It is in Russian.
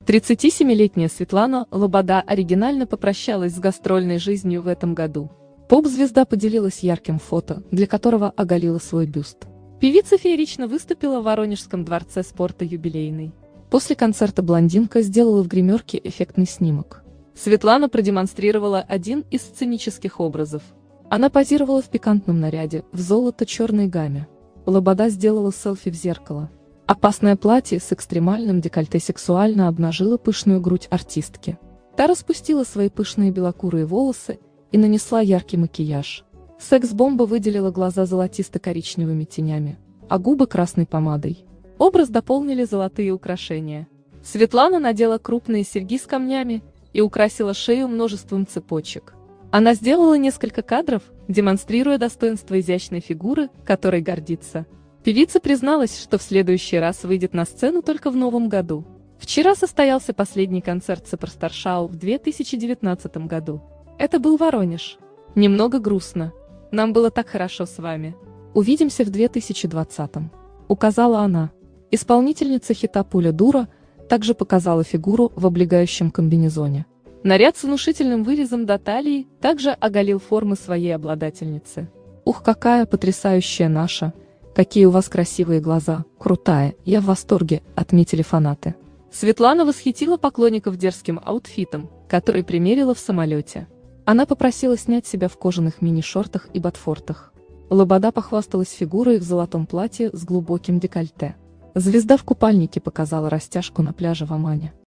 37-летняя Светлана Лобода оригинально попрощалась с гастрольной жизнью в этом году. Поп-звезда поделилась ярким фото, для которого оголила свой бюст. Певица феерично выступила в Воронежском дворце спорта «Юбилейный». После концерта блондинка сделала в гримерке эффектный снимок. Светлана продемонстрировала один из сценических образов. Она позировала в пикантном наряде в золото-черной гамме. Лобода сделала селфи в зеркало. Опасное платье с экстремальным декольте сексуально обнажило пышную грудь артистки. Та распустила свои пышные белокурые волосы и нанесла яркий макияж. Секс-бомба выделила глаза золотисто-коричневыми тенями, а губы красной помадой. Образ дополнили золотые украшения. Светлана надела крупные серьги с камнями и украсила шею множеством цепочек. Она сделала несколько кадров, демонстрируя достоинство изящной фигуры, которой гордится. Певица призналась, что в следующий раз выйдет на сцену только в новом году. Вчера состоялся последний концерт Суперстар-шоу в 2019 году. Это был Воронеж. Немного грустно. Нам было так хорошо с вами. Увидимся в 2020-м, указала она. Исполнительница хита «Пуля дура» также показала фигуру в облегающем комбинезоне. Наряд с внушительным вырезом до талии также оголил формы своей обладательницы. Ух, какая потрясающая наша! Какие у вас красивые глаза, крутая, я в восторге, отметили фанаты. Светлана восхитила поклонников дерзким аутфитом, который примерила в самолете. Она попросила снять себя в кожаных мини-шортах и ботфортах. Лобода похвасталась фигурой в золотом платье с глубоким декольте. Звезда в купальнике показала растяжку на пляже в Омане.